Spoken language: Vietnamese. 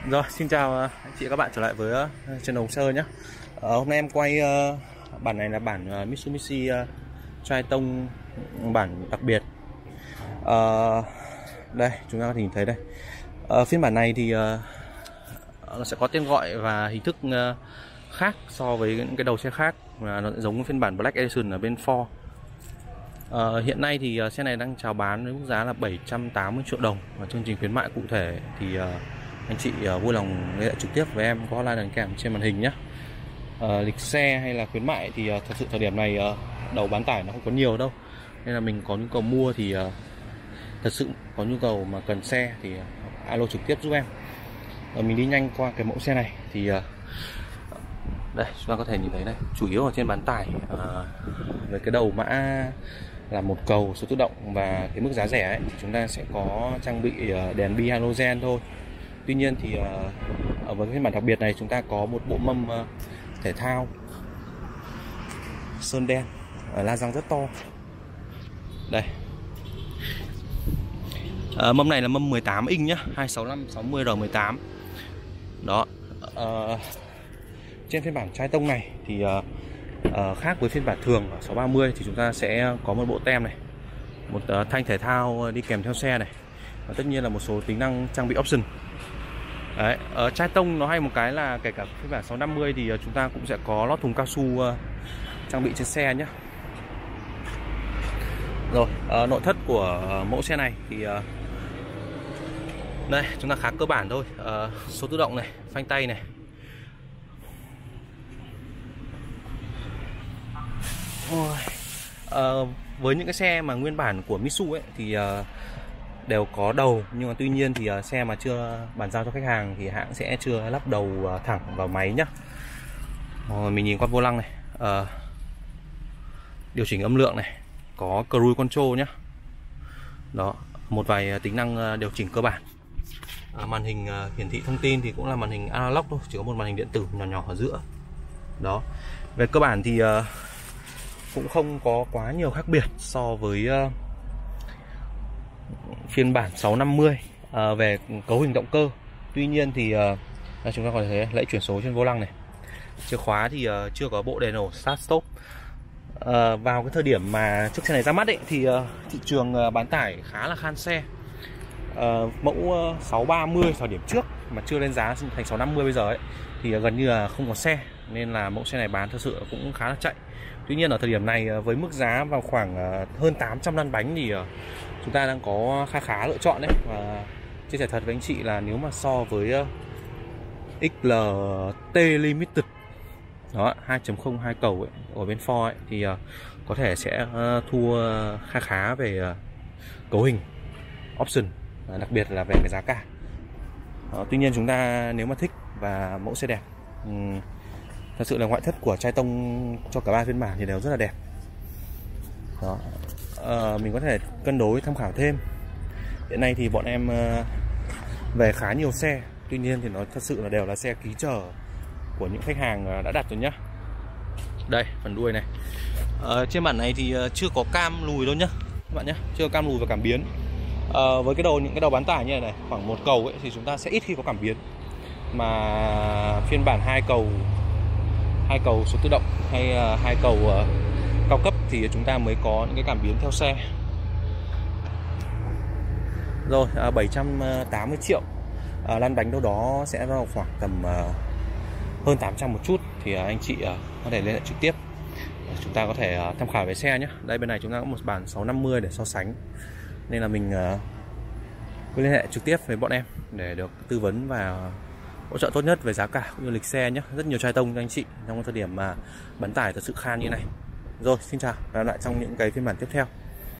Rồi, xin chào anh chị và các bạn trở lại với channel Sơn nhé. Hôm nay em quay bản này là bản Mitsubishi Triton bản đặc biệt. Đây, chúng ta có thể nhìn thấy đây. Phiên bản này thì nó sẽ có tên gọi và hình thức khác so với những cái đầu xe khác, và nó giống với phiên bản Black Edition ở bên Ford. Hiện nay thì xe này đang chào bán với mức giá là 780 triệu đồng, và chương trình khuyến mại cụ thể thì anh chị vui lòng liên hệ trực tiếp với em, có hotline đằng kèm trên màn hình nhé. Lịch xe hay là khuyến mại thì thật sự thời điểm này đầu bán tải nó không có nhiều đâu, nên là mình có nhu cầu mua thì thật sự có nhu cầu mà cần xe thì alo trực tiếp giúp em. Mình đi nhanh qua cái mẫu xe này thì đây chúng ta có thể nhìn thấy đây, chủ yếu ở trên bán tải với cái đầu mã là một cầu số tự động và cái mức giá rẻ ấy, thì chúng ta sẽ có trang bị đèn bi halogen thôi. Tuy nhiên thì ở với phiên bản đặc biệt này chúng ta có một bộ mâm thể thao sơn đen, la răng rất to. Đây, mâm này là mâm 18 inch nhá, 265/60R18. Đó. Trên phiên bản Triton này thì khác với phiên bản thường 630 thì chúng ta sẽ có một bộ tem này, một thanh thể thao đi kèm theo xe này, và tất nhiên là một số tính năng trang bị option. Đấy, ở Triton nó hay một cái là kể cả phiên bản 650 thì chúng ta cũng sẽ có lót thùng cao su trang bị trên xe nhé. Rồi, nội thất của mẫu xe này thì đây chúng ta khá cơ bản thôi. Số tự động này, phanh tay này, với những cái xe mà nguyên bản của Mitsu ấy thì đều có đầu, nhưng mà tuy nhiên thì xe mà chưa bàn giao cho khách hàng thì hãng sẽ chưa lắp đầu thẳng vào máy nhá. Mình nhìn qua vô lăng này, điều chỉnh âm lượng này, có cruise control nhá. Đó, một vài tính năng điều chỉnh cơ bản. Màn hình hiển thị thông tin thì cũng là màn hình analog thôi, chỉ có một màn hình điện tử nhỏ nhỏ ở giữa. Đó, về cơ bản thì cũng không có quá nhiều khác biệt so với phiên bản 650 về cấu hình động cơ. Tuy nhiên thì chúng ta có thể thấy lẫy chuyển số trên vô lăng này. Chìa khóa thì chưa có bộ đèn ổ start stop. Vào cái thời điểm mà chiếc xe này ra mắt ấy, thì thị trường bán tải khá là khan xe. Mẫu 630 thời điểm trước mà chưa lên giá thành 650 bây giờ ấy, thì gần như là không có xe, nên là mẫu xe này bán thật sự cũng khá là chạy. Tuy nhiên ở thời điểm này với mức giá vào khoảng hơn 800 lăn bánh thì chúng ta đang có khá lựa chọn đấy. Và chia sẻ thật với anh chị là nếu mà so với XLT Limited đó 2.0 2 cầu ấy, ở bên Ford ấy, thì có thể sẽ thua khá về cấu hình, option, đặc biệt là về cái giá cả. Tuy nhiên chúng ta nếu mà thích và mẫu xe đẹp, thật sự là ngoại thất của Triton cho cả ba phiên bản thì đều rất là đẹp. Đó. Mình có thể cân đối tham khảo thêm. Hiện nay thì bọn em về khá nhiều xe, tuy nhiên thì nó thật sự là đều là xe ký chờ của những khách hàng đã đặt rồi nhá. Đây, phần đuôi này. Trên bản này thì chưa có cam lùi đâu nhá các bạn nhé, chưa có cam lùi và cảm biến. Với những cái đầu bán tải như này, khoảng một cầu ấy, thì chúng ta sẽ ít khi có cảm biến. Mà phiên bản hai cầu số tự động hay hai cầu cao cấp thì chúng ta mới có những cái cảm biến theo xe. Rồi, 780 triệu, lăn bánh đâu đó sẽ vào khoảng tầm hơn 800 một chút, thì anh chị có thể liên hệ trực tiếp, chúng ta có thể tham khảo về xe nhé. Đây, bên này chúng ta có một bản 650 để so sánh, nên là mình cứ liên hệ trực tiếp với bọn em để được tư vấn và hỗ trợ tốt nhất về giá cả cũng như lịch xe nhé. Rất nhiều Triton cho anh chị trong thời điểm mà bán tải thật sự khan như này. Rồi, xin chào và hẹn gặp lại trong những cái phiên bản tiếp theo.